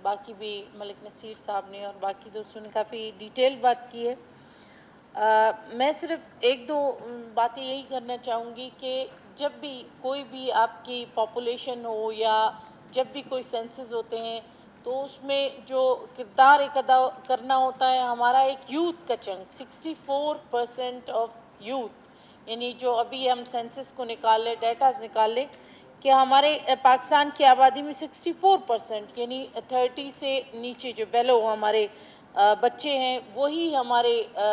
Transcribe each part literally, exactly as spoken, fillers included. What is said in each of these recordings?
باقی بھی ملک نصیر صاحب نے اور باقی دوستوں نے کافی ڈیٹیل بات کی ہے. آ, میں صرف ایک دو باتیں یہی کرنا چاہوں گی کہ جب بھی کوئی بھی آپ کی پاپولیشن ہو یا جب بھی کوئی سینسز ہوتے ہیں تو اس میں جو کردار ایک ادا کرنا ہوتا ہے ہمارا ایک یوتھ کا چنک sixty four percent of youth یعنی جو ابھی ہم سینسس کو نکالے ڈیٹاز نکالے کہ ہمارے پاکستان کی آبادی میں سکسٹی فور پرسینٹ یعنی تھرٹی سے نیچے جو بیلو ہمارے بچے ہیں وہی ہمارے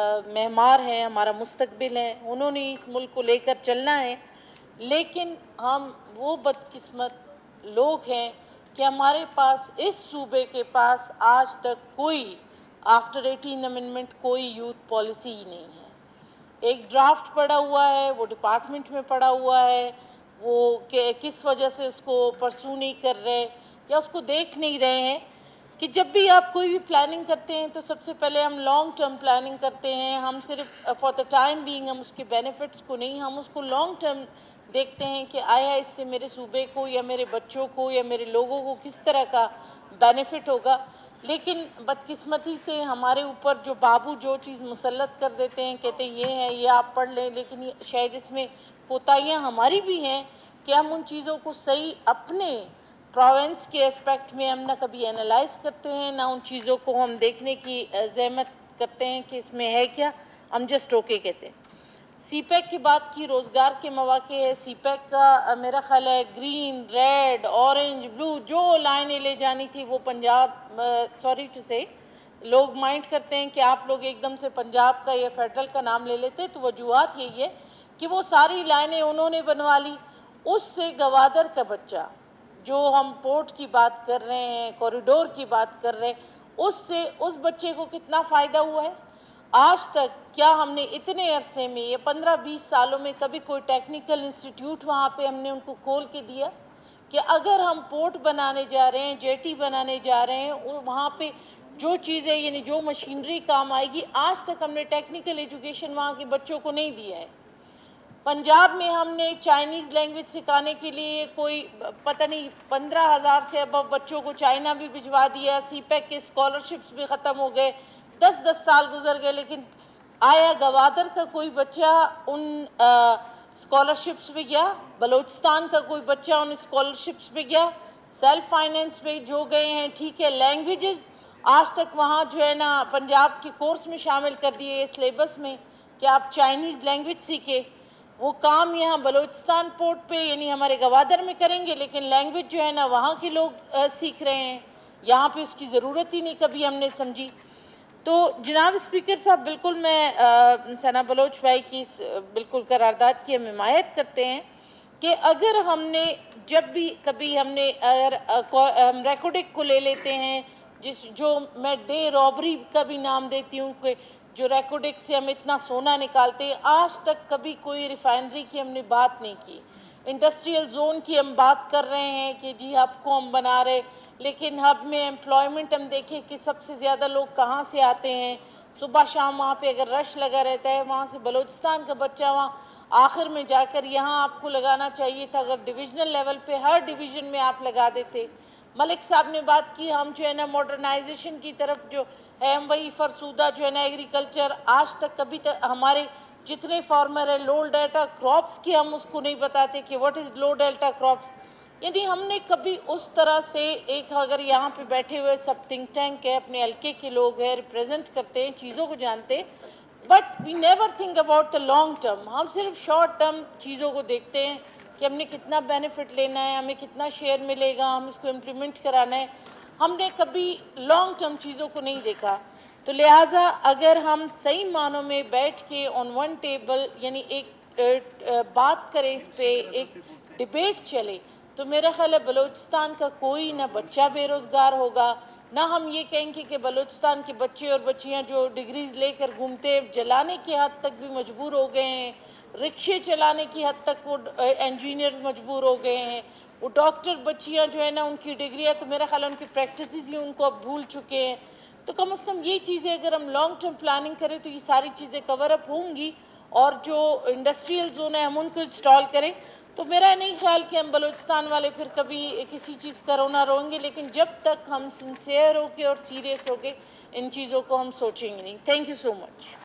معمار ہیں ہمارا مستقبل ہے انہوں نے اس ملک کو لے کر چلنا ہے. لیکن ہم وہ بدقسمت لوگ ہیں کہ ہمارے پاس اس صوبے کے پاس آج تک کوئی آفٹر ایٹین امنڈمنٹ کوئی یوتھ پالیسی ہی نہیں ہے. ایک ڈرافٹ پڑا ہوا ہے وہ ڈپارٹمنٹ میں پڑا ہوا ہے وہ کہ کس وجہ سے اس کو پرسو نہیں کر رہے یا اس کو دیکھ نہیں رہے ہیں کہ جب بھی آپ کوئی بھی پلاننگ کرتے ہیں تو سب سے پہلے ہم لانگ ٹرم پلاننگ کرتے ہیں. ہم صرف فار دا ٹائم بینگ ہم اس کے بینیفٹس کو نہیں ہم اس کو لانگ ٹرم دیکھتے ہیں کہ آیا اس سے میرے صوبے کو یا میرے بچوں کو یا میرے لوگوں کو کس طرح کا بینیفٹ ہوگا. لیکن بدقسمتی سے ہمارے اوپر جو بابو جو چیز مسلط کر دیتے ہیں کہتے ہیں یہ ہے یہ آپ پڑھ لیں لیکن شاید اس میں کوتاہیاں ہماری بھی ہیں کہ ہم ان چیزوں کو صحیح اپنے پروونس کے اسپیکٹ میں ہم نہ کبھی انالائز کرتے ہیں نہ ان چیزوں کو ہم دیکھنے کی زحمت کرتے ہیں کہ اس میں ہے کیا ہم جسٹ اوکے کہتے ہیں. سی پیک کی بات کی روزگار کے مواقع ہے. سی پیک کا میرا خیال ہے گرین ریڈ اورنج بلو جو لائنیں لے جانی تھی وہ پنجاب سوری ٹو سے لوگ مائنڈ کرتے ہیں کہ آپ لوگ ایک دم سے پنجاب کا یا فیڈرل کا نام لے لیتے تو وجوہات یہی ہے کہ وہ ساری لائنیں انہوں نے بنوا لی. اس سے گوادر کا بچہ جو ہم پورٹ کی بات کر رہے ہیں کوریڈور کی بات کر رہے ہیں اس سے اس بچے کو کتنا فائدہ ہوا ہے. آج تک کیا ہم نے اتنے عرصے میں یہ پندرہ بیس سالوں میں کبھی کوئی ٹیکنیکل انسٹیٹیوٹ وہاں پہ ہم نے ان کو کھول کے دیا کہ اگر ہم پورٹ بنانے جا رہے ہیں جیٹی بنانے جا رہے ہیں وہاں پہ جو چیزیں یعنی جو مشینری کام آئے گی آج تک ہم نے ٹیکنیکل ایجوکیشن وہاں کے بچوں کو نہیں دیا ہے. پنجاب میں ہم نے چائنیز لینگویج سکھانے کے لیے کوئی پتہ نہیں پندرہ ہزار سے اب بچوں کو چائنا بھی بھجوا دیا. سی پیک کے اسکالرشپس بھی ختم ہو گئے دس دس سال گزر گئے لیکن آیا گوادر کا کوئی بچہ ان اسکالرشپس پہ گیا بلوچستان کا کوئی بچہ ان اسکالرشپس پہ گیا سیلف فائنینس پہ جو گئے ہیں ٹھیک ہے. لینگویجز آج تک وہاں جو ہے نا پنجاب کے کورس میں شامل کر دیے سلیبس میں کہ آپ چائنیز لینگویج سیکھیں. وہ کام یہاں بلوچستان پورٹ پہ یعنی ہمارے گوادر میں کریں گے لیکن لینگویج جو ہے نا وہاں کے لوگ سیکھ رہے ہیں یہاں پہ اس کی ضرورت ہی نہیں کبھی ہم نے سمجھی. تو جناب اسپیکر صاحب بالکل میں ثنا بلوچ بھائی کی بالکل قرارداد کی ہم حمایت کرتے ہیں کہ اگر ہم نے جب بھی کبھی ہم نے اگر ہم ریکوڈک کو لے لیتے ہیں جس جو میں ڈے رابری کا بھی نام دیتی ہوں کہ جو ریکوڈک سے ہم اتنا سونا نکالتے ہیں آج تک کبھی کوئی ریفائنری کی ہم نے بات نہیں کی. انڈسٹریل زون کی ہم بات کر رہے ہیں کہ جی ہب کو ہم بنا رہے لیکن ہب میں ایمپلائمنٹ ہم دیکھیں کہ سب سے زیادہ لوگ کہاں سے آتے ہیں. صبح شام وہاں پہ اگر رش لگا رہتا ہے وہاں سے بلوچستان کا بچہ وہاں آخر میں جا کر یہاں آپ کو لگانا چاہیے تھا اگر ڈویژنل لیول پہ ہر ڈویژن میں آپ لگا دیتے. ملک صاحب نے بات کی ہم جو ہے نا ماڈرنائزیشن کی طرف جو ہے ہم وہی فرسودہ جو ہے نا ایگریکلچر آج تک کبھی تک ہمارے جتنے فارمر ہیں لو ڈیلٹا کراپس کی ہم اس کو نہیں بتاتے کہ what is low delta crops یعنی ہم نے کبھی اس طرح سے ایک اگر یہاں پہ بیٹھے ہوئے سب تھنک ٹینک ہے اپنے حلقے کے لوگ ہیں ریپریزنٹ کرتے ہیں چیزوں کو جانتے but we never think about the long term. ہم صرف شارٹ ٹرم چیزوں کو دیکھتے ہیں کہ ہم نے کتنا بینیفٹ لینا ہے ہمیں کتنا شیئر ملے گا ہم اس کو امپلیمنٹ کرانا ہے. ہم نے کبھی لانگ ٹرم چیزوں کو نہیں دیکھا. تو لہٰذا اگر ہم صحیح معنوں میں بیٹھ کے آن ون ٹیبل یعنی ایک بات کریں اس پہ ایک ڈیبیٹ چلے تو میرا خیال ہے بلوچستان کا کوئی نہ بچہ بے روزگار ہوگا نہ ہم یہ کہیں گے کہ بلوچستان کے بچے اور بچیاں جو ڈگریز لے کر گھومتے جلانے کی حد تک بھی مجبور ہو گئے ہیں رکشے چلانے کی حد تک وہ انجینئرز مجبور ہو گئے ہیں وہ ڈاکٹر بچیاں جو ہے نا ان کی ڈگری ہے تو میرا خیال ہے ان کی پریکٹسز ہی ان کو اب بھول چکے ہیں. تو کم از کم یہ چیزیں اگر ہم لانگ ٹرم پلاننگ کریں تو یہ ساری چیزیں کور اپ ہوں گی اور جو انڈسٹریل زون ہے ہم ان کو انسٹال کریں تو میرا نہیں خیال کہ ہم بلوچستان والے پھر کبھی کسی چیز کا رونا روئیں گے، لیکن جب تک ہم سنسیئر ہو کے اور سیریس ہو کے ان چیزوں کو ہم سوچیں گے نہیں. Thank you so much.